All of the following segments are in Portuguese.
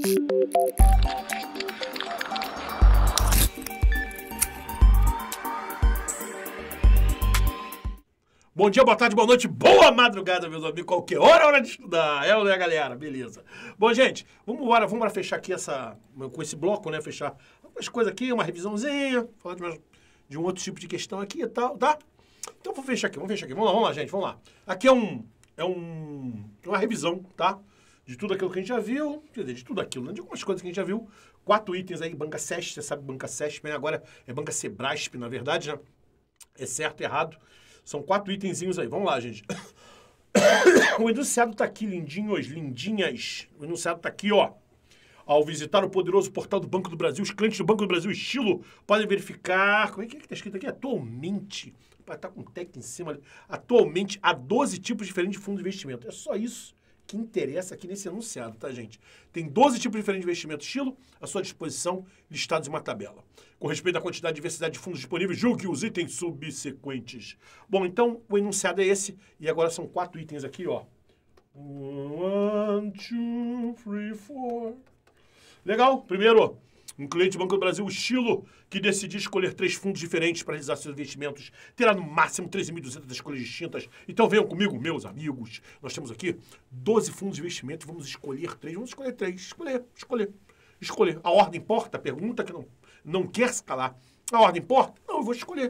Bom dia, boa tarde, boa noite, boa madrugada, meus amigos. Qualquer hora é hora de estudar. É, né, galera? Beleza. Bom, gente, vamos embora fechar aqui com esse bloco, né? Fechar algumas coisas aqui, uma revisãozinha, falar de um outro tipo de questão aqui e tal, tá? Então vamos fechar aqui. Vamos lá, gente, vamos lá. Aqui é uma revisão, tá? De tudo aquilo que a gente já viu, quer dizer, de tudo aquilo, né? De algumas coisas que a gente já viu. 4 itens aí, banca SESP, você sabe banca SESP, né? Agora é banca Sebrasp, na verdade, né? É certo, errado. São 4 itenzinhos aí. Vamos lá, gente. O enunciado tá aqui, lindinhos, lindinhas. O enunciado tá aqui, ó. Ao visitar o poderoso portal do Banco do Brasil, os clientes do Banco do Brasil Estilo podem verificar... Como é que tá escrito aqui? Atualmente... Tá com um tec em cima ali. Atualmente, há 12 tipos diferentes de fundos de investimento. É só isso que interessa aqui nesse enunciado, tá, gente? Tem 12 tipos diferentes de investimento estilo à sua disposição, listados em uma tabela. Com respeito à quantidade e diversidade de fundos disponíveis, julgue os itens subsequentes. Bom, então, o enunciado é esse, e agora são 4 itens aqui, ó. 1, 2, 3, 4. Legal? Primeiro, um cliente do Banco do Brasil Estilo que decidir escolher 3 fundos diferentes para realizar seus investimentos terá no máximo 13.200 escolhas distintas. Então venham comigo, meus amigos. Nós temos aqui 12 fundos de investimento. Vamos escolher 3. Vamos escolher 3. Escolher. A ordem importa? Pergunta que não quer se calar. A ordem importa? Não, eu vou escolher.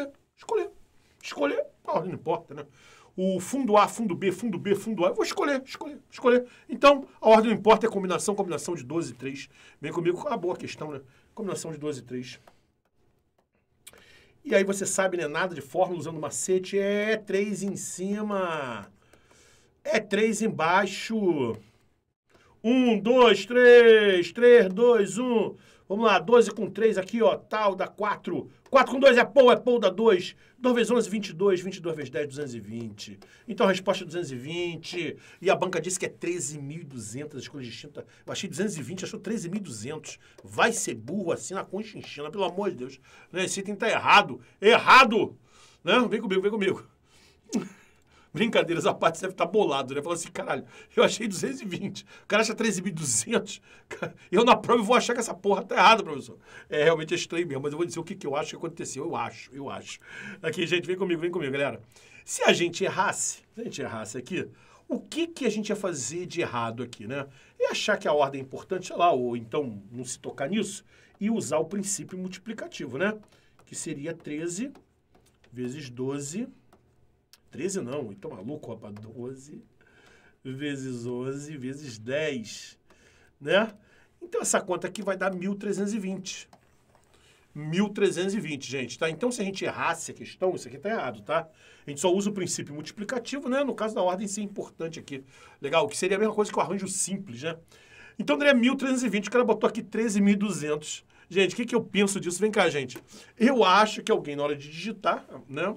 A ordem não importa, né? O fundo A, fundo B, fundo A. Eu vou escolher. Então, a ordem não importa, é combinação de 12 e 3. Vem comigo, uma boa questão, né? Combinação de 12 e 3. E aí você sabe, né? Nada de fórmula usando macete. É 3 em cima. É 3 embaixo. 1, 2, 3. 3, 2, 1. Vamos lá, 12 com 3 aqui, ó, tal, dá 4. 4 com 2 é Paul, dá 2. 2 vezes 11, 22. 22 vezes 10, 220. Então a resposta é 220. E a banca disse que é 13.200 escolhas distintas. Eu achei 220, achou 13.200. Vai ser burro assim na conchinchina, pelo amor de Deus. Né? Esse item tá errado. Errado! Né? Vem comigo. Brincadeiras à parte, você deve estar bolado, né? Falou assim, caralho, eu achei 220. O cara acha 13.200. Eu na prova vou achar que essa porra tá errada, professor. É, realmente é estranho mesmo, mas eu vou dizer o que eu acho que aconteceu. Eu acho. Aqui, gente, vem comigo, galera. Se a gente errasse aqui, o que a gente ia fazer de errado aqui, né? E achar que a ordem é importante, sei lá, ou então não se tocar nisso, e usar o princípio multiplicativo, né? Que seria 13 vezes 12... 13 não, então maluco, rapaz, 12 vezes 11 vezes 10, né? Então essa conta aqui vai dar 1.320. 1.320, gente, tá? Então se a gente errasse a questão, isso aqui tá errado, tá? A gente só usa o princípio multiplicativo, né? No caso da ordem, isso é importante aqui. Legal, que seria a mesma coisa que o arranjo simples, né? Então daria 1.320, o cara botou aqui 13.200. Gente, o que eu penso disso? Vem cá, gente. Eu acho que alguém, na hora de digitar, né?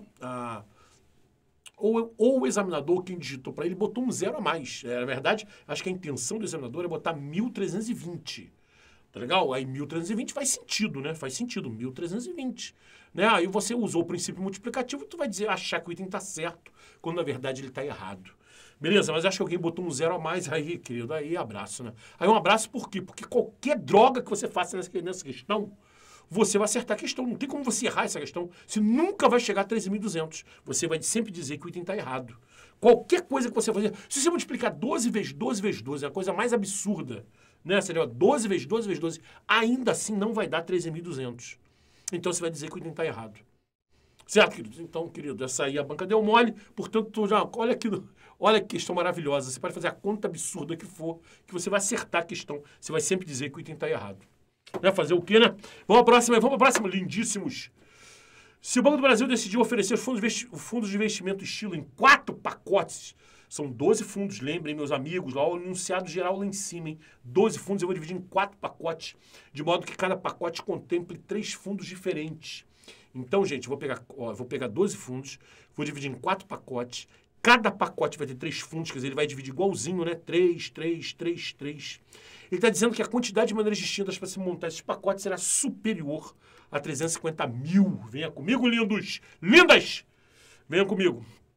Ou o examinador, quem digitou para ele, botou um 0 a mais. Na verdade, acho que a intenção do examinador é botar 1.320. Tá legal? Aí 1.320 faz sentido, né? Faz sentido, 1.320. Né? Aí você usou o princípio multiplicativo e tu vai achar que o item tá certo, quando na verdade ele tá errado. Beleza, mas acho que alguém botou um 0 a mais aí, querido. Aí abraço, né? Aí um abraço por quê? Porque qualquer droga que você faça nessa questão, você vai acertar a questão. Não tem como você errar essa questão. Você nunca vai chegar a 13.200. Você vai sempre dizer que o item está errado. Qualquer coisa que você fazer... Se você multiplicar 12 vezes 12 vezes 12, é a coisa mais absurda, né? Seria 12 vezes 12 vezes 12. Ainda assim não vai dar 13.200. Então você vai dizer que o item está errado. Certo, queridos? Então, querido, essa aí a banca deu mole. Portanto, tu já... Olha que questão maravilhosa. Você pode fazer a conta absurda que for, que você vai acertar a questão. Você vai sempre dizer que o item está errado. Né? Fazer o quê, né? Vamos para a próxima, lindíssimos. Se o Banco do Brasil decidiu oferecer os fundos de investimento estilo em 4 pacotes, são 12 fundos, lembrem, meus amigos, lá o enunciado geral lá em cima, hein? 12 fundos, eu vou dividir em 4 pacotes, de modo que cada pacote contemple 3 fundos diferentes. Então, gente, vou pegar 12 fundos, vou dividir em 4 pacotes, cada pacote vai ter 3 fundos, quer dizer, ele vai dividir igualzinho, né? 3, 3, 3, 3. Ele está dizendo que a quantidade de maneiras distintas para se montar esses pacotes será superior a 350 mil. Venha comigo, lindos! Lindas! Venham comigo.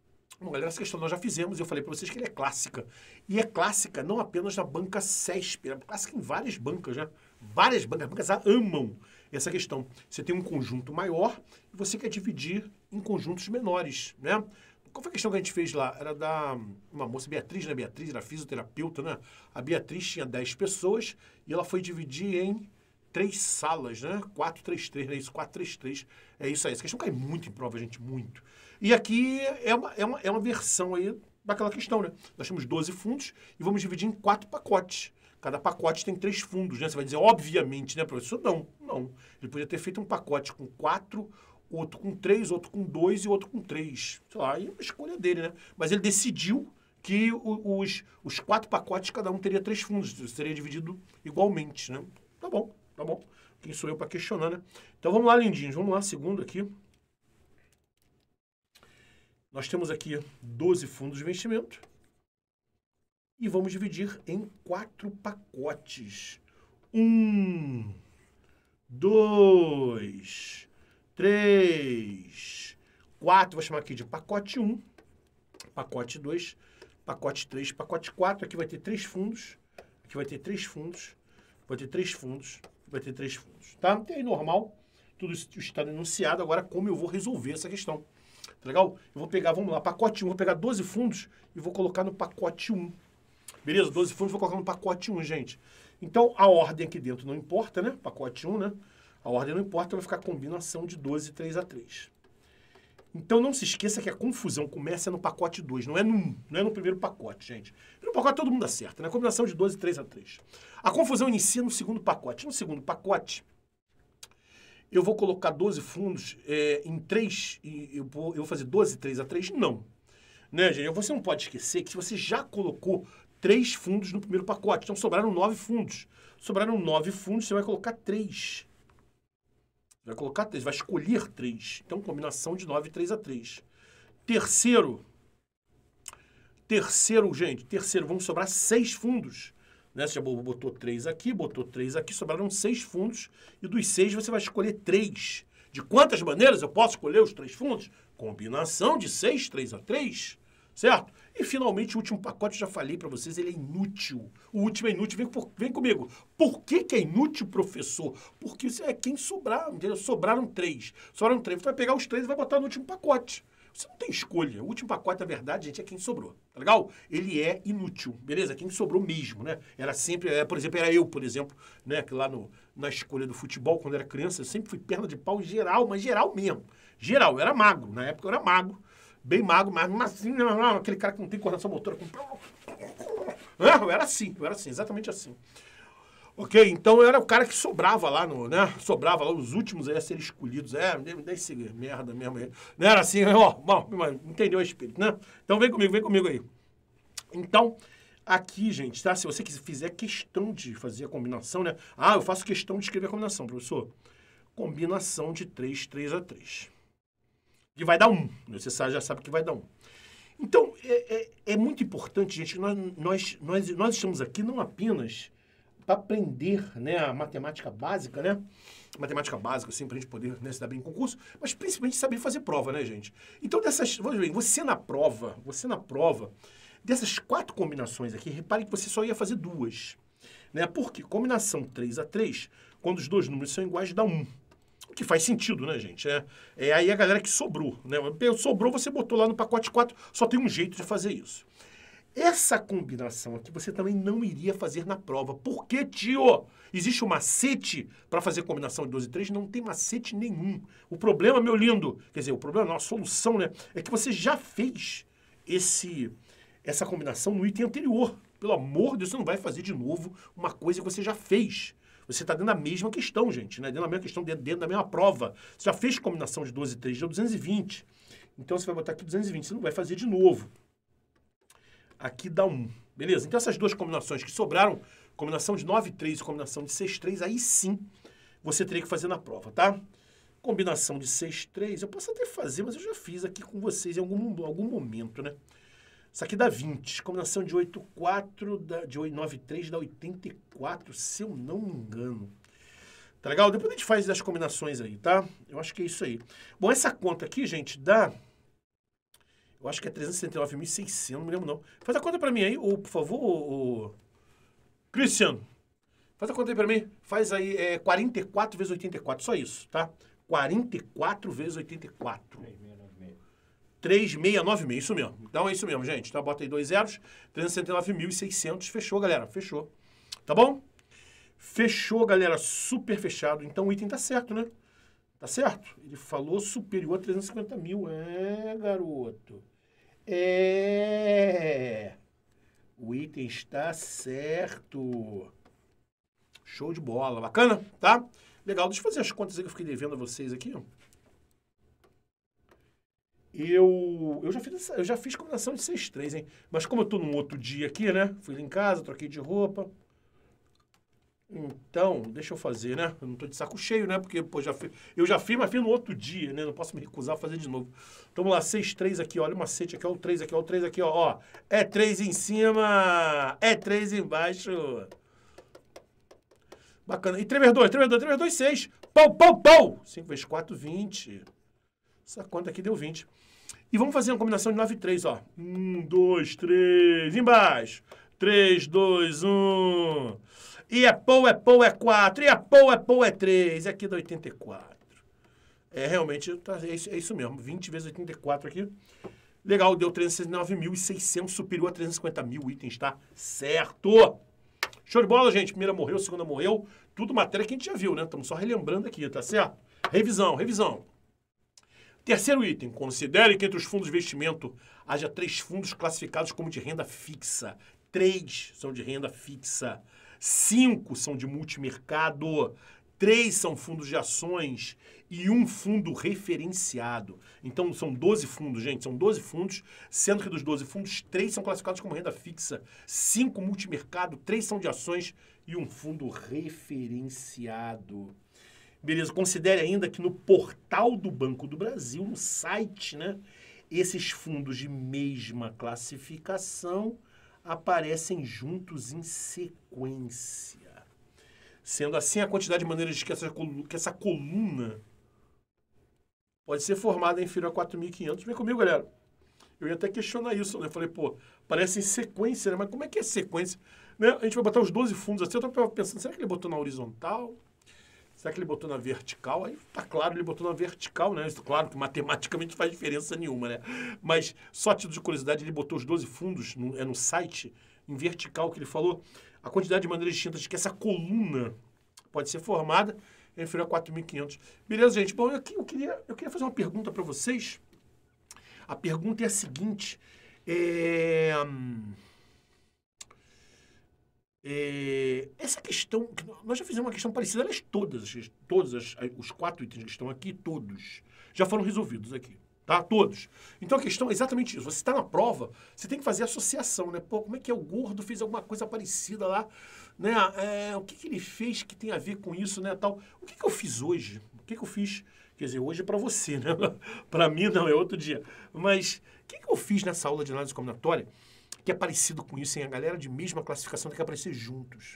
Bom, galera, essa questão nós já fizemos e eu falei para vocês que ele é clássica. E é clássica não apenas na banca CESP, é clássica em várias bancas, né? Várias bancas, as bancas amam essa questão. Você tem um conjunto maior e você quer dividir em conjuntos menores, né? Qual foi a questão que a gente fez lá? Era da uma moça, Beatriz, né? Beatriz era fisioterapeuta, né? A Beatriz tinha 10 pessoas e ela foi dividir em 3 salas, né? 4-3-3, né? Isso, 4-3-3. É isso aí. Essa questão cai muito em prova, gente, muito. E aqui é uma versão aí daquela questão, né? Nós temos 12 fundos e vamos dividir em 4 pacotes. Cada pacote tem 3 fundos, né? Você vai dizer, obviamente, né, professor? Não, não. Ele podia ter feito um pacote com 4, outro com 3, outro com 2 e outro com 3. Sei lá, aí é uma escolha dele, né? Mas ele decidiu que os 4 pacotes, cada um teria 3 fundos. Seria dividido igualmente, né? Tá bom, tá bom. Quem sou eu para questionar, né? Então vamos lá, lindinhos. Vamos lá, segundo aqui. Nós temos aqui 12 fundos de investimento. E vamos dividir em 4 pacotes. 1, 2, 3, 4. Vou chamar aqui de pacote 1, pacote 2, pacote 3, pacote 4. Aqui vai ter 3 fundos. Aqui vai ter 3 fundos. Vai ter 3 fundos. Vai ter 3 fundos. Tá? Até aí normal. Tudo isso está enunciado. Agora, como eu vou resolver essa questão? Tá legal? Eu vou pegar, vamos lá, pacote 1. Vou pegar 12 fundos e vou colocar no pacote 1. Beleza? 12 fundos, vou colocar no pacote 1, gente. Então, a ordem aqui dentro não importa, né? Pacote 1, né? A ordem não importa, vai ficar combinação de 12, 3 a 3. Então, não se esqueça que a confusão começa no pacote 2, não é no primeiro pacote, gente. No pacote todo mundo acerta, né? Combinação de 12, 3 a 3. A confusão inicia no segundo pacote. No segundo pacote, eu vou colocar 12 fundos em 3, e eu vou fazer 12, 3 a 3? Não. Né, gente? Você não pode esquecer que se você já colocou 3 fundos no primeiro pacote. Então, sobraram 9 fundos. Sobraram 9 fundos, você vai colocar 3. Vai colocar 3, vai escolher 3. Então, combinação de 9, 3 a 3. Terceiro, gente. Terceiro, vão sobrar 6 fundos. Né? Você já botou 3 aqui, sobraram 6 fundos. E dos 6, você vai escolher 3. De quantas maneiras eu posso escolher os 3 fundos? Combinação de 6, 3 a 3. Certo? E, finalmente, o último pacote, já falei para vocês, ele é inútil. O último é inútil. Vem comigo. Por que é inútil, professor? Porque isso é quem sobrar, entendeu? Sobraram 3. Sobraram 3. Você vai pegar os 3 e vai botar no último pacote. Você não tem escolha. O último pacote, na verdade, gente, é quem sobrou. Tá legal? Ele é inútil. Beleza? Quem sobrou mesmo, né? Era sempre, por exemplo, né? Que lá na escolha do futebol, quando era criança, eu sempre fui perna de pau geral, mas geral mesmo. Geral. Eu era magro. Na época eu era magro. Bem magro, mas assim, aquele cara que não tem coordenação motora. Eu era assim, exatamente assim. Ok? Então eu era o cara que sobrava lá, né? Sobrava lá, os últimos a serem escolhidos. Me dá esse merda mesmo aí. Não era assim, ó, bom, entendeu o espírito, né? Então vem comigo aí. Então, aqui, gente, tá? Se você fizer questão de fazer a combinação, né? Ah, eu faço questão de escrever a combinação, professor. Combinação de 3, 3 a 3. Que vai dar 1. Você já sabe que vai dar 1. Então, é muito importante, gente, que nós estamos aqui não apenas para aprender, né, a matemática básica, né? Matemática básica, assim, para a gente poder, né, se dar bem em concurso, mas principalmente saber fazer prova, né, gente? Então, você na prova, dessas 4 combinações aqui, repare que você só ia fazer 2. Né? Porque combinação 3 a 3, quando os dois números são iguais, dá 1. O que faz sentido, né, gente? É aí a galera que sobrou, né? Sobrou, você botou lá no pacote 4, só tem um jeito de fazer isso. Essa combinação aqui você também não iria fazer na prova. Por quê, tio? Existe um macete para fazer combinação de 12 e 3? Não tem macete nenhum. O problema, meu lindo, quer dizer, o problema não, a solução, né, é que você já fez essa combinação no item anterior. Pelo amor de Deus, você não vai fazer de novo uma coisa que você já fez. Você está dentro da mesma questão, gente, né? Dentro da mesma questão, dentro da mesma prova. Você já fez combinação de 12 e 3, deu 220. Então, você vai botar aqui 220, você não vai fazer de novo. Aqui dá 1. Beleza? Então, essas duas combinações que sobraram, combinação de 9 e 3 e combinação de 6 e 3, aí sim você teria que fazer na prova, tá? Combinação de 6 e 3, eu posso até fazer, mas eu já fiz aqui com vocês em algum momento, né? Isso aqui dá 20. Combinação de 8, 4, de 9, 3 dá 84, se eu não me engano. Tá legal? Depois a gente faz as combinações aí, tá? Eu acho que é isso aí. Bom, essa conta aqui, gente, dá... Eu acho que é 369.600, não me lembro não. Faz a conta pra mim aí, por favor, Cristiano. Faz a conta aí pra mim. Faz aí 44 vezes 84, só isso, tá? 44 vezes 84. 3696, isso mesmo. Então é isso mesmo, gente. Então bota aí 2 zeros, 369.600. Fechou, galera, fechou. Tá bom? Fechou, galera, super fechado. Então o item tá certo, né? Tá certo? Ele falou superior a 350 mil. É, garoto. É. O item está certo. Show de bola. Bacana? Tá? Legal. Deixa eu fazer as contas aí que eu fiquei devendo a vocês aqui. Eu já fiz combinação de 6-3, hein? Mas como eu tô num outro dia aqui, né? Fui em casa, troquei de roupa. Então, deixa eu fazer, né? Eu não tô de saco cheio, né? Porque, pô, eu já fiz, mas fiz no outro dia, né? Não posso me recusar a fazer de novo. Então, vamos lá, 6-3 aqui, olha o macete aqui, ó, o 3 aqui, ó, o 3 aqui, ó. É 3 em cima, é 3 embaixo. Bacana. E 3 vezes 2, 6. Pau, pau, pau. 5 vezes 4, 20. Essa conta aqui deu 20. E vamos fazer uma combinação de 9 e 3, ó. 1, 2, 3, embaixo. 3, 2, 1... E é pou, é 4. E é pou, é 3. Aqui dá 84. É, realmente, é isso mesmo. 20 vezes 84 aqui. Legal, deu 309.600, superior a 350 mil itens, tá? Certo! Show de bola, gente. Primeira morreu, segunda morreu. Tudo matéria que a gente já viu, né? Estamos só relembrando aqui, tá certo? Revisão, revisão. Terceiro item. Considere que entre os fundos de investimento haja 3 fundos classificados como de renda fixa. 3 são de renda fixa. 5 são de multimercado, 3 são fundos de ações e 1 fundo referenciado. Então, são 12 fundos, gente, são 12 fundos, sendo que dos 12 fundos, 3 são classificados como renda fixa, 5 multimercado, 3 são de ações e 1 fundo referenciado. Beleza, considere ainda que no portal do Banco do Brasil, no site, né, esses fundos de mesma classificação aparecem juntos em sequência. Sendo assim, a quantidade de maneiras que essa coluna pode ser formada inferior a 4.500. Vem comigo, galera. Eu ia até questionar isso, né? Eu falei, pô, parece em sequência, né? Mas como é que é sequência? Né? A gente vai botar os 12 fundos assim. Eu tava pensando, será que ele botou na horizontal? Será que ele botou na vertical? Aí tá claro, ele botou na vertical, né? Claro que matematicamente não faz diferença nenhuma, né? Mas só a título de curiosidade, ele botou os 12 fundos no site, em vertical, que ele falou. A quantidade de maneiras distintas que essa coluna pode ser formada é inferior a 4.500. Beleza, gente? Bom, eu queria fazer uma pergunta para vocês. A pergunta é a seguinte. Essa questão, nós já fizemos uma questão parecida, aliás, todos os 4 itens que estão aqui, todos, já foram resolvidos aqui, tá? Todos. Então a questão é exatamente isso. Você está na prova, você tem que fazer associação, né? Pô, como é que é o gordo fez alguma coisa parecida lá, né? O que ele fez que tem a ver com isso, né? Tal. O que eu fiz hoje? O que eu fiz? Quer dizer, hoje é para você, né? Para mim não, é outro dia. Mas o que eu fiz nessa aula de análise combinatória que é parecido com isso, hein? A galera de mesma classificação tem que aparecer juntos.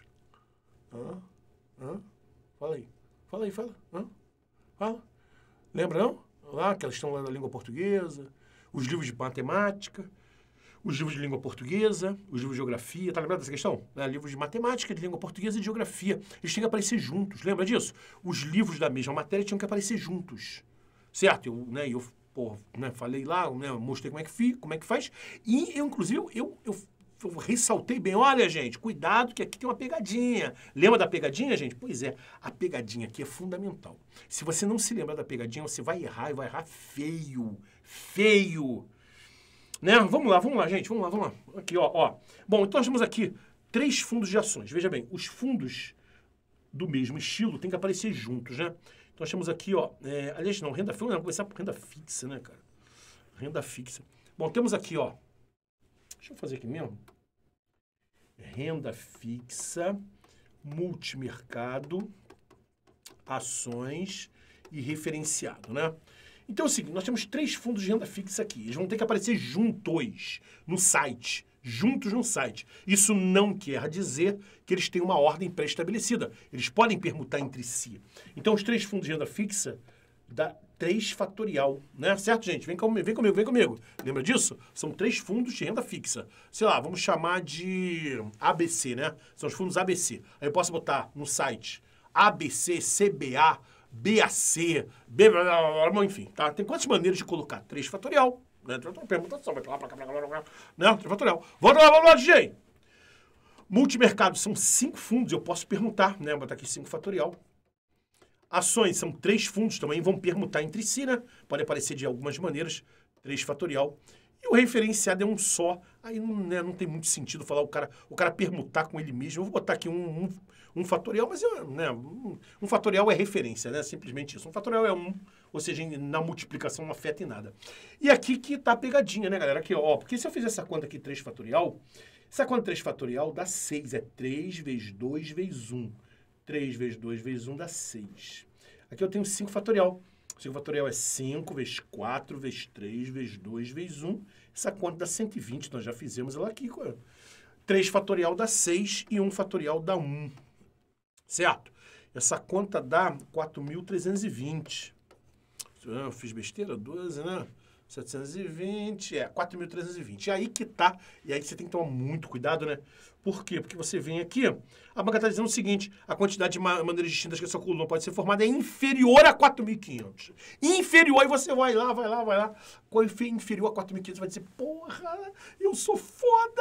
Fala aí. Fala. Lembra, não? Lá, que elas estão lá na língua portuguesa, os livros de matemática, os livros de língua portuguesa, os livros de geografia. Tá lembrado dessa questão? Livros de matemática, de língua portuguesa e de geografia. Eles têm que aparecer juntos. Lembra disso? Os livros da mesma matéria tinham que aparecer juntos. Certo? Eu falei lá, né, mostrei como é que faz. E, inclusive, eu ressaltei bem. Olha, gente, cuidado que aqui tem uma pegadinha. Lembra da pegadinha, gente? Pois é, a pegadinha aqui é fundamental. Se você não se lembrar da pegadinha, você vai errar e vai errar feio. Feio. Né? Vamos lá, gente. Vamos lá. Aqui, ó. Bom, então nós temos aqui 3 fundos de ações. Veja bem, os fundos do mesmo estilo têm que aparecer juntos, né? Então, nós temos aqui, ó, aliás, não, renda fixa, vamos começar por renda fixa, né, cara? Renda fixa. Bom, temos aqui, ó, deixa eu fazer aqui mesmo. Renda fixa, multimercado, ações e referenciado, né? Então é o seguinte, nós temos 3 fundos de renda fixa aqui. Eles vão ter que aparecer juntos no site. Juntos no site. Isso não quer dizer que eles têm uma ordem pré-estabelecida. Eles podem permutar entre si. Então, os 3 fundos de renda fixa 3 fatorial, né? Certo, gente? Vem comigo, vem comigo. Lembra disso? São 3 fundos de renda fixa. Sei lá, vamos chamar de ABC, né? São os fundos ABC. Aí eu posso botar no site ABC, CBA, BAC, enfim, tá? Tem quantas maneiras de colocar? 3 fatorial, né? Permutação, vai pra lá, pra cá, né? 3 fatorial. Volta lá, DJ! Multimercado são 5 fundos, eu posso permutar, né? Vou botar aqui 5 fatorial. Ações são 3 fundos, também vão permutar entre si, né? Pode aparecer de algumas maneiras, 3 fatorial. E o referenciado é um só. Aí não, né, não tem muito sentido falar o cara permutar com ele mesmo. Eu vou botar aqui um fatorial, mas né, um fatorial é referência, né? Simplesmente isso. Um fatorial é 1, ou seja, na multiplicação não afeta em nada. E aqui que tá a pegadinha, né, galera? Aqui, ó, porque se eu fizer essa conta aqui, 3 fatorial, essa conta 3 fatorial dá 6, é 3 vezes 2 vezes 1. 3 vezes 2 vezes 1 dá 6. Aqui eu tenho 5 fatorial. 5 fatorial é 5 vezes 4 vezes 3 vezes 2 vezes 1. Essa conta dá 120, nós já fizemos ela aqui. 3 fatorial dá 6 e 1 fatorial dá 1. Certo? Essa conta dá 4.320. Eu fiz besteira? 12, né? 720, 4.320. E aí que tá, e aí você tem que tomar muito cuidado, né? Por quê? Porque você vem aqui, a banca está dizendo o seguinte, a quantidade de maneiras distintas que essa coluna pode ser formada é inferior a 4.500. Inferior, aí você vai lá. Quando for inferior a 4.500, você vai dizer, porra, eu sou foda,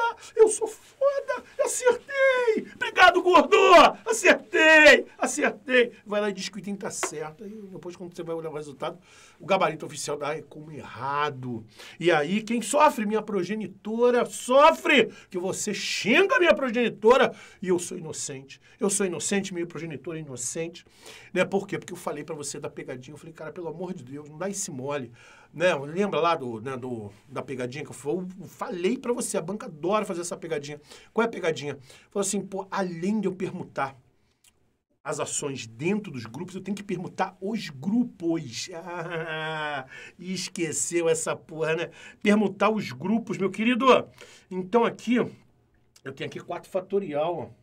acertei, obrigado, gordo, acertei. Vai lá e diz que o item tá certo, e depois quando você vai olhar o resultado, o gabarito oficial dá como errado. E aí, quem sofre? Minha progenitora sofre, que você xinga minha progenitora, e eu sou inocente, minha progenitora é inocente, né? Por quê? Porque eu falei pra você da pegadinha, eu falei, cara, pelo amor de Deus, não dá esse mole, né? Lembra lá da pegadinha que eu falei pra você, a banca adora fazer essa pegadinha. Qual é a pegadinha? Falou assim, pô, além de eu permutar as ações dentro dos grupos, eu tenho que permutar os grupos. Ah, esqueceu essa porra, né? Permutar os grupos, meu querido. Então aqui, eu tenho aqui 4 fatorial, ó.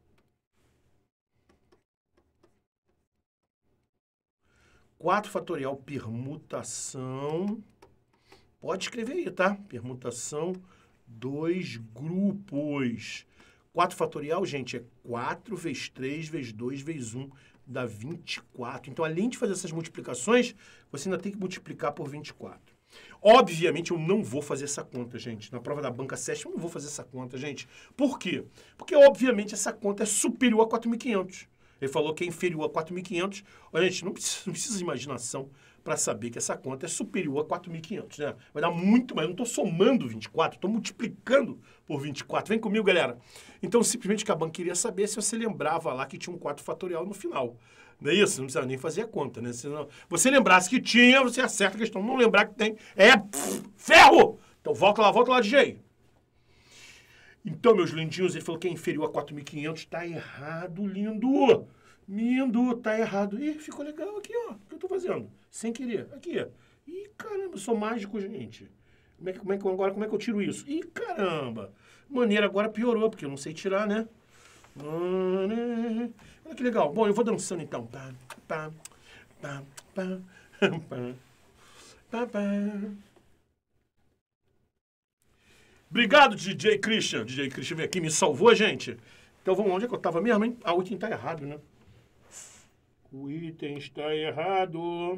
4 fatorial permutação. Pode escrever aí, tá? Permutação 2 grupos. 4 fatorial, gente, é 4 vezes 3 vezes 2 vezes 1, dá 24. Então, além de fazer essas multiplicações, você ainda tem que multiplicar por 24. Obviamente, eu não vou fazer essa conta, gente. Na prova da banca SESC, eu não vou fazer essa conta, gente. Por quê? Porque, obviamente, essa conta é superior a 4.500. Ele falou que é inferior a 4.500. Olha, gente, não precisa de imaginação para saber que essa conta é superior a 4.500, né? Vai dar muito, mas eu não estou somando 24, estou multiplicando por 24. Vem comigo, galera. Então, simplesmente o que a banca queria saber se você lembrava lá que tinha um 4 fatorial no final. Não é isso? Não precisa nem fazer a conta, né? Se você lembrasse que tinha, você acerta a questão. Não lembrar que tem, ferro! Então, volta lá, DJ. Então, meus lindinhos, ele falou que é inferior a 4.500. Tá errado, lindo. Lindo, tá errado. Ih, ficou legal aqui, ó. O que eu tô fazendo? Sem querer. Aqui, ó. Ih, caramba, eu sou mágico, gente. Como é que eu tiro isso? Ih, caramba. Maneira agora piorou, porque eu não sei tirar, né? Olha que legal. Bom, eu vou dançando, então. Obrigado, DJ Christian. DJ Christian veio aqui, me salvou, gente. Então vamos, onde é que eu tava mesmo, hein? Ah, o item tá errado, né? O item está errado.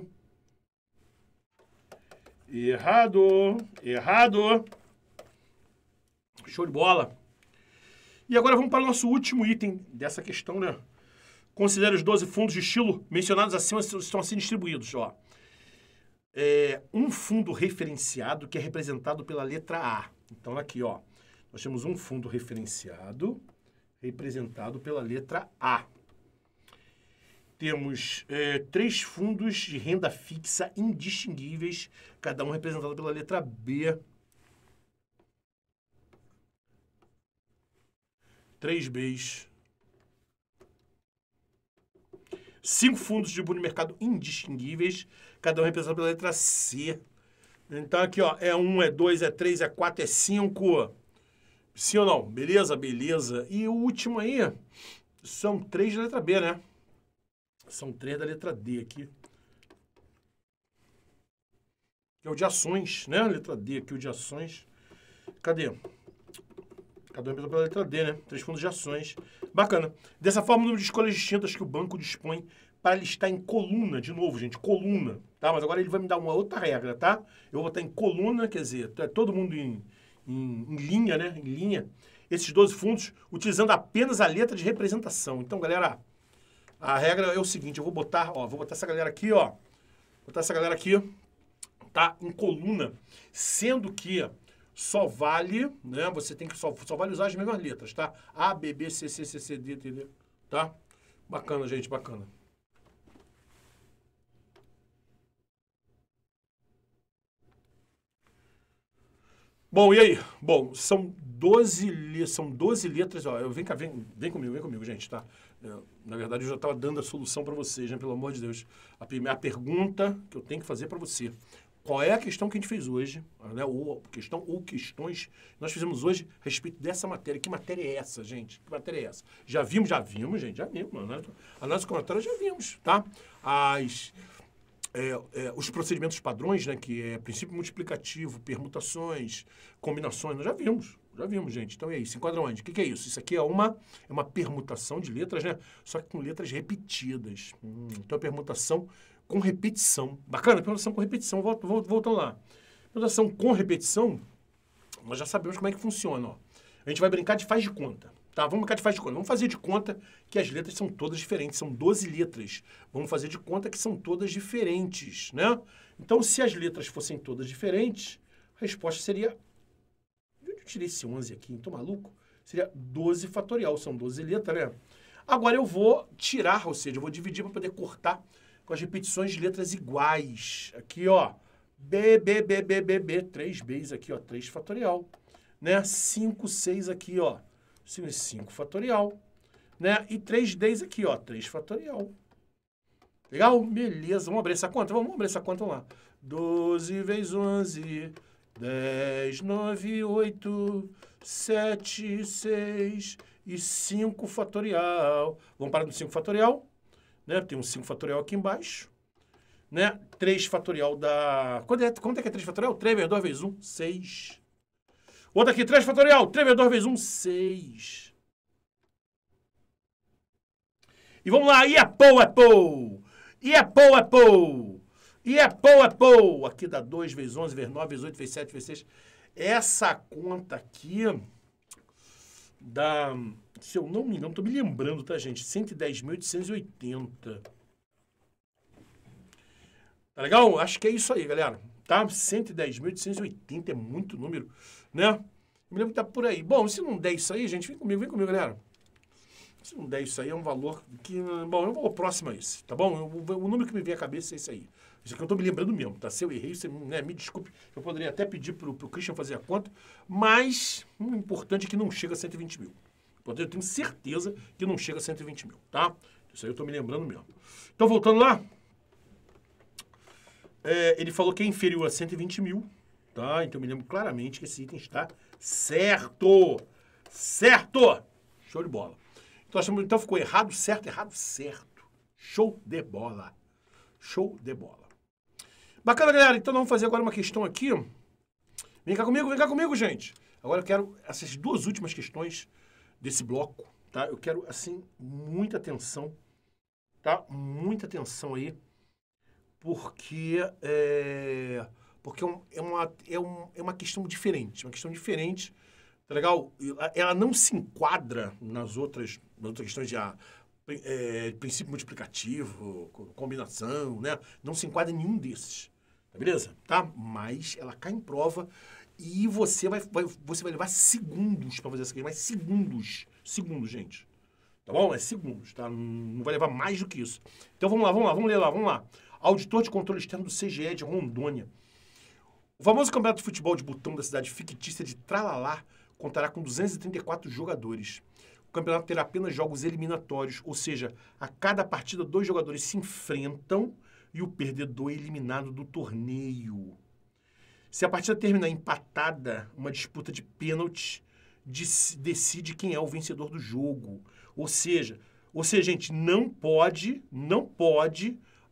Errado. Show de bola. E agora vamos para o nosso último item dessa questão, né? Considere os 12 fundos de estilo mencionados acima estão assim distribuídos, ó. Um fundo referenciado que é representado pela letra A. Então, aqui, ó, nós temos um fundo referenciado representado pela letra A. Temos 3 fundos de renda fixa indistinguíveis, cada um representado pela letra B. 3 Bs. 5 fundos de fundo de mercado indistinguíveis, cada um representado pela letra C. Então, aqui, ó, é 1, é 2, é 3, é 4, é 5. Sim ou não? Beleza? E o último aí são 3 da letra B, né? São 3 da letra D aqui. que é o de ações, né? Letra D aqui, o de ações. Cadê? Cada um empezou pela letra D, né? 3 fundos de ações. Bacana. Dessa forma, o número de escolhas distintas que o banco dispõe para listar em coluna, de novo, gente, coluna, tá? Mas agora ele vai me dar uma outra regra, tá? Eu vou botar em coluna, quer dizer, todo mundo em linha, né? Em linha. Esses 12 fundos, utilizando apenas a letra de representação. Então, galera, a regra é o seguinte, eu vou botar essa galera aqui, ó. Botar essa galera aqui, tá? Em coluna, sendo que só vale, né? Você tem que só vale usar as mesmas letras, tá? A, B, B, C, C, C, C, D, T, D, tá? Bacana, gente, bacana. Bom, e aí? Bom, são 12 letras, ó. Vem cá, vem comigo, gente, tá? Na verdade, eu já estava dando a solução para vocês, né? Pelo amor de Deus. A primeira pergunta que eu tenho que fazer para você. Qual é a questão que a gente fez hoje, né? Ou questões nós fizemos hoje a respeito dessa matéria. Que matéria é essa, gente? Que matéria é essa? Já vimos, gente, já vimos. Análise conatória já vimos, tá? Os procedimentos padrões, né? Que é princípio multiplicativo, permutações, combinações, nós já vimos, gente. Então é isso. Enquadra onde? O que é isso? Isso aqui é uma permutação de letras, né? Só que com letras repetidas. Então, a permutação com repetição. Bacana? Permutação com repetição. Voltando lá. Permutação com repetição, nós já sabemos como é que funciona, ó. A gente vai brincar de faz de conta. Tá, vamos brincar de faz de conta. Vamos fazer de conta que as letras são todas diferentes. São 12 letras. Vamos fazer de conta que são todas diferentes, né? Então, se as letras fossem todas diferentes, a resposta seria... Eu tirei esse 11 aqui, tô maluco? Seria 12 fatorial. São 12 letras, né? Agora eu vou tirar, ou seja, eu vou dividir para poder cortar com as repetições de letras iguais. Aqui, ó. B, B, B, B, B, B. 3 Bs aqui, ó. 3 fatorial. Né? 5, 6 aqui, ó. 5 fatorial, né? E 3Ds aqui, ó, 3 fatorial. Legal? Beleza. Vamos abrir essa conta? Vamos abrir essa conta lá. 12 vezes 11, 10, 9, 8, 7, 6 e 5 fatorial. Vamos parar no 5 fatorial, né? Tem um 5 fatorial aqui embaixo, né? 3 fatorial da... Quanto é que é 3 fatorial? 3 vezes 2 vezes 1, 6. Outra aqui, 3 fatorial. 3 vezes 2 vezes 1, 6. E vamos lá. E é pou, é pou. E é pou, é pou. E é pou, é pou. Aqui dá 2 vezes 11, vezes 9, vezes 8, vezes 7, vezes 6. Essa conta aqui dá, se eu não me engano, tô me lembrando, tá, gente? 110.880. Tá legal? Acho que é isso aí, galera. Tá? 110.880 é muito número, né? Eu me lembro que tá por aí. Bom, se não der isso aí, gente, vem comigo, galera. Se não der isso aí, é um valor que... Bom, eu vou próximo a esse, tá bom? O número que me vem à cabeça é esse aí. Isso aqui eu tô me lembrando mesmo, tá? Se eu errei, você, né, me desculpe. Eu poderia até pedir pro Christian fazer a conta, mas o importante é que não chega a 120 mil. Eu tenho certeza que não chega a 120 mil, tá? Isso aí eu tô me lembrando mesmo. Então, voltando lá. Ele falou que é inferior a 120 mil, tá? Então, eu me lembro claramente que esse item está certo. Certo! Show de bola. Então, ficou errado, certo, errado, certo. Show de bola. Show de bola. Bacana, galera. Então, vamos fazer agora uma questão aqui. Vem cá comigo, gente. Agora eu quero essas duas últimas questões desse bloco, tá? Eu quero, assim, muita atenção, tá? Muita atenção aí. Porque é uma questão diferente. Uma questão diferente, tá legal? Ela não se enquadra nas outras questões de princípio multiplicativo, combinação, né? Não se enquadra em nenhum desses, tá beleza? Tá? Mas ela cai em prova e você vai levar segundos para fazer essa questão, mas segundos, gente. Tá bom? É segundos, tá? Não vai levar mais do que isso. Então vamos lá. Auditor de controle externo do CGE de Rondônia. O famoso campeonato de futebol de botão da cidade fictícia de Tralalá contará com 234 jogadores. O campeonato terá apenas jogos eliminatórios, ou seja, a cada partida 2 jogadores se enfrentam e o perdedor é eliminado do torneio. Se a partida terminar empatada, uma disputa de pênalti decide quem é o vencedor do jogo. Ou seja, gente, não pode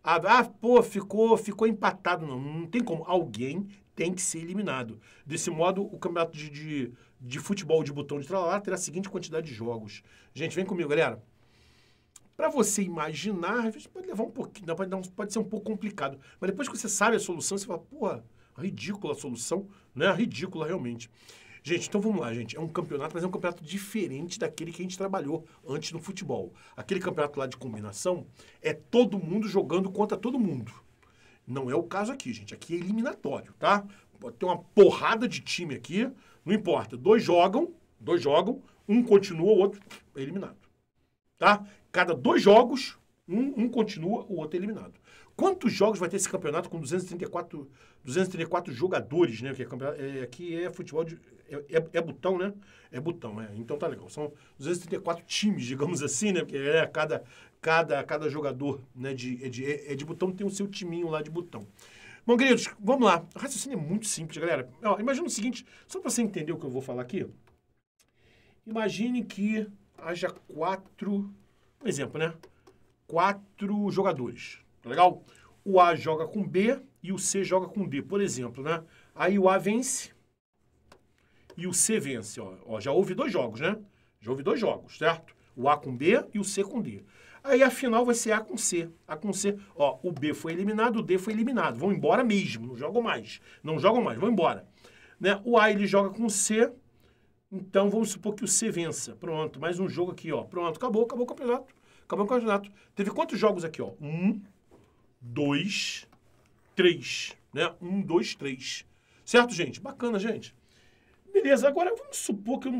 Pô, ficou empatado. Não tem como. Alguém tem que ser eliminado. Desse modo, o campeonato de futebol de botão de tralalá terá a seguinte quantidade de jogos. Gente, vem comigo, galera. Para você imaginar, às vezes pode levar um pouquinho, pode ser um pouco complicado. Mas depois que você sabe a solução, você fala, pô, ridícula a solução, né? Ridícula realmente. Gente, então vamos lá, gente. É um campeonato, mas é um campeonato diferente daquele que a gente trabalhou antes no futebol. Aquele campeonato lá de combinação é todo mundo jogando contra todo mundo. Não é o caso aqui, gente. Aqui é eliminatório, tá? Pode ter uma porrada de time aqui, não importa. Dois jogam, um continua, o outro é eliminado. Tá? Cada 2 jogos, um continua, o outro é eliminado. Quantos jogos vai ter esse campeonato com 234 jogadores, né? Aqui é futebol de... É botão, né? É botão, é. Então tá legal. São 234 times, digamos assim, né? Porque cada jogador, né, de botão tem o seu timinho lá de botão. Bom, queridos, vamos lá. O raciocínio é muito simples, galera. Ó, imagina o seguinte, só para você entender o que eu vou falar aqui. Imagine que haja 4... Um exemplo, né? 4 jogadores, tá legal? O A joga com B e o C joga com D, por exemplo, né? Aí o A vence e o C vence, ó. Já houve 2 jogos, né? Já houve 2 jogos, certo? O A com B e o C com D. Aí a final vai ser A com C. A com C, ó, o B foi eliminado, o D foi eliminado. Vão embora mesmo, não jogam mais. Não jogam mais, vão embora. Né? O A ele joga com o C, então vamos supor que o C vença. Pronto, mais um jogo aqui, ó. Pronto, acabou o campeonato. Acabou o campeonato. Teve quantos jogos aqui, ó? 1, 2, 3, né? 1, 2, 3. Certo, gente? Bacana, gente. Beleza, agora vamos supor que eu não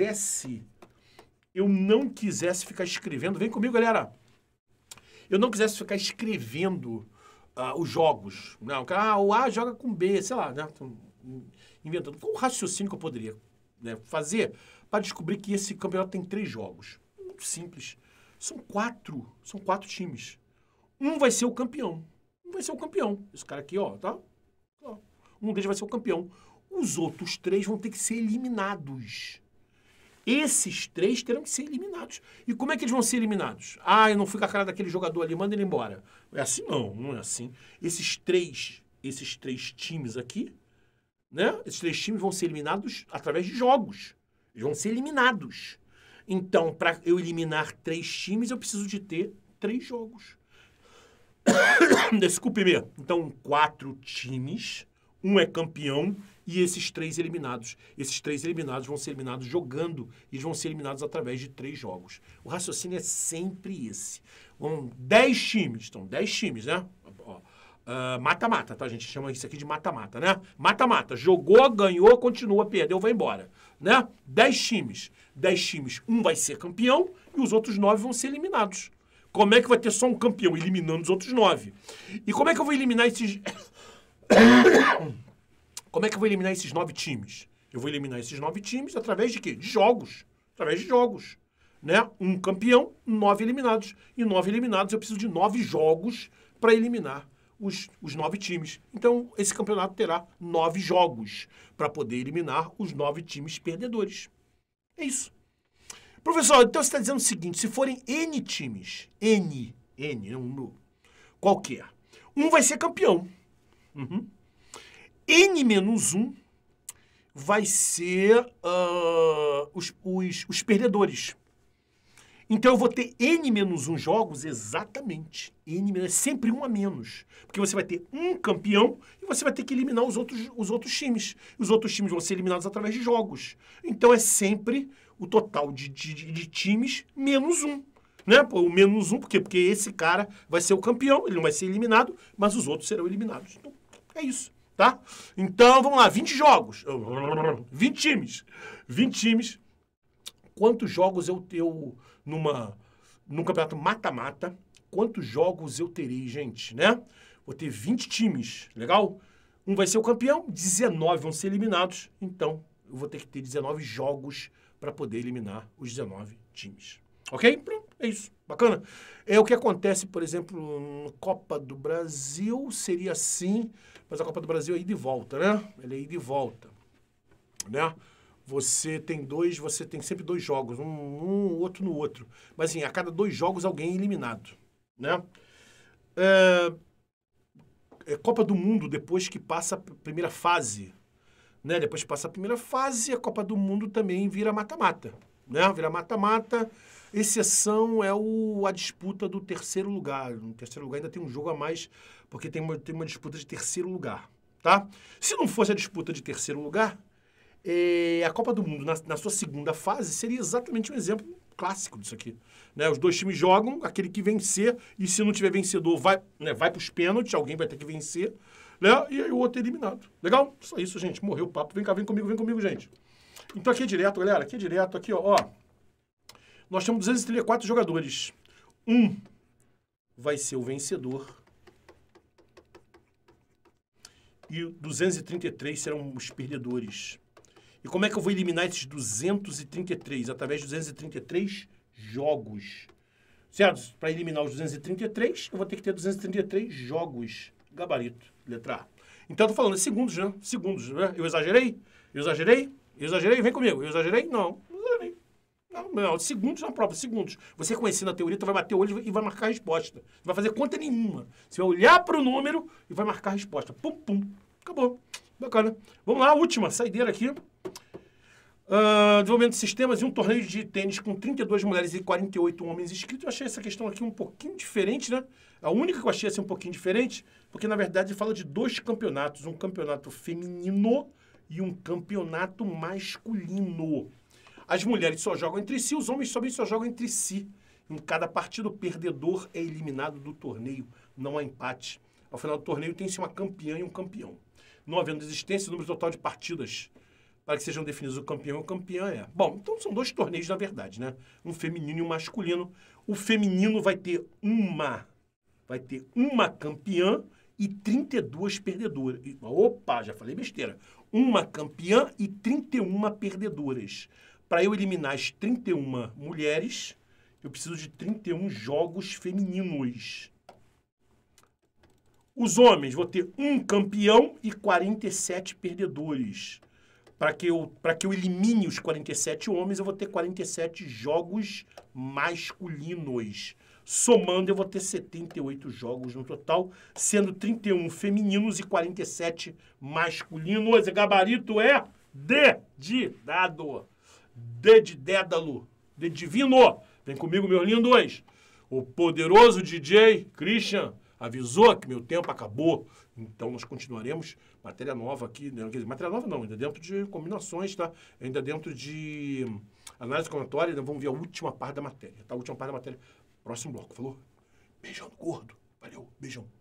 quisesse ficar escrevendo. Vem comigo, galera. Eu não quisesse ficar escrevendo os jogos. Não, o A joga com B, sei lá, né? Tô inventando. Qual o raciocínio que eu poderia, né, fazer para descobrir que esse campeonato tem 3 jogos? Muito simples. São 4 times. Um vai ser o campeão. Esse cara aqui, ó, tá? Um deles vai ser o campeão. Os outros 3 vão ter que ser eliminados. Esses 3 terão que ser eliminados. E como é que eles vão ser eliminados? Eu não fui com a cara daquele jogador ali, manda ele embora. É assim? Não é assim. Esses três times aqui, né? Esses 3 times vão ser eliminados através de jogos. Eles vão ser eliminados. Então, para eu eliminar 3 times, eu preciso de ter 3 jogos. Desculpe-me. Então, 4 times, um é campeão e esses 3 eliminados. Esses 3 eliminados vão ser eliminados jogando e vão ser eliminados através de 3 jogos. O raciocínio é sempre esse. 10 times. Então, 10 times, né? Mata-mata, tá? A gente chama isso aqui de mata-mata, né? Mata-mata. Jogou, ganhou, continua, perdeu, vai embora. Né? 10 times. 10 times, um vai ser campeão e os outros 9 vão ser eliminados. Como é que vai ter só um campeão eliminando os outros 9? E como é que eu vou eliminar esses... Como é que eu vou eliminar esses 9 times? Eu vou eliminar esses 9 times através de quê? De jogos. Através de jogos. Né? Um campeão, 9 eliminados. E 9 eliminados eu preciso de 9 jogos para eliminar os 9 times. Então, esse campeonato terá 9 jogos para poder eliminar os 9 times perdedores. É isso. Professor, então você está dizendo o seguinte, se forem N times, N, é um número qualquer, um vai ser campeão. N menos 1 vai ser os perdedores. Então, eu vou ter N menos 1 jogos exatamente. É sempre um a menos. Porque você vai ter um campeão e você vai ter que eliminar os outros times. Os outros times vão ser eliminados através de jogos. Então, é sempre o total de times menos 1. Né? O menos 1, por quê? Porque esse cara vai ser o campeão, ele não vai ser eliminado, mas os outros serão eliminados. Então, é isso. Tá? Então, vamos lá. 20 jogos. 20 times. 20 times. Quantos jogos eu tenho num campeonato mata-mata? Quantos jogos eu terei, gente, né? Vou ter 20 times, legal? Um vai ser o campeão, 19 vão ser eliminados. Então, eu vou ter que ter 19 jogos para poder eliminar os 19 times. Ok? Pronto, é isso. Bacana? É o que acontece, por exemplo, na Copa do Brasil, seria assim, mas a Copa do Brasil é ida e volta, né? Ela é ida e volta, né? Você tem sempre 2 jogos, um outro no outro. Mas assim, a cada 2 jogos alguém é eliminado, né? Copa do Mundo, depois que passa a primeira fase, né? Depois que passa a primeira fase, a Copa do Mundo também vira mata-mata, né? Vira mata-mata. Exceção é a disputa do terceiro lugar. No terceiro lugar ainda tem um jogo a mais, porque tem uma disputa de terceiro lugar, tá? Se não fosse a disputa de terceiro lugar, a Copa do Mundo, na sua segunda fase, seria exatamente um exemplo clássico disso aqui, né? Os dois times jogam, aquele que vencer, e se não tiver vencedor, vai para os pênaltis, alguém vai ter que vencer, né? E aí o outro é eliminado. Legal? Só isso, gente. Morreu o papo. Vem cá, vem comigo, gente. Então aqui é direto, galera. Aqui é direto, aqui, ó. Nós temos 234 jogadores. Um vai ser o vencedor. E 233 serão os perdedores. E como é que eu vou eliminar esses 233? Através de 233 jogos. Certo? Para eliminar os 233, eu vou ter que ter 233 jogos. Gabarito, letra A. Então, eu tô falando de segundos, né? Segundos, né? Eu exagerei? Vem comigo. Eu exagerei? Não exagerei. Não, segundos na prova, segundos. Você conhecendo a teoria, tu vai bater o olho e vai marcar a resposta. Não vai fazer conta nenhuma. Você vai olhar para o número e vai marcar a resposta. Pum, pum. Acabou. Bacana. Vamos lá, a última saideira aqui. Desenvolvimento de sistemas e um torneio de tênis com 32 mulheres e 48 homens inscritos. Eu achei essa questão aqui um pouquinho diferente, né? A única que eu achei assim um pouquinho diferente, porque na verdade fala de dois campeonatos, um campeonato feminino e um campeonato masculino. As mulheres só jogam entre si, os homens só jogam entre si. Em cada partida, o perdedor é eliminado do torneio, não há empate. Ao final do torneio tem-se uma campeã e um campeão. Não havendo desistência, o número total de partidas para que sejam definidos o campeão e o campeã é. Bom, então são dois torneios, na verdade, né? Um feminino e um masculino. O feminino vai ter uma campeã e 32 perdedoras. Opa, já falei besteira. Uma campeã e 31 perdedoras. Para eu eliminar as 31 mulheres, eu preciso de 31 jogos femininos. Os homens, vou ter um campeão e 47 perdedores. Para que eu elimine os 47 homens, eu vou ter 47 jogos masculinos. Somando, eu vou ter 78 jogos no total, sendo 31 femininos e 47 masculinos. E gabarito é D de dado. D de dédalo. D divino. Vem comigo, meus lindos. O poderoso DJ Christian avisou que meu tempo acabou. Então, nós continuaremos. Matéria nova aqui. Quer dizer, matéria nova não, ainda dentro de combinações, tá? Ainda dentro de análise combinatória, ainda vamos ver a última parte da matéria, tá? A última parte da matéria. Próximo bloco, falou? Beijão do gordo. Valeu, beijão.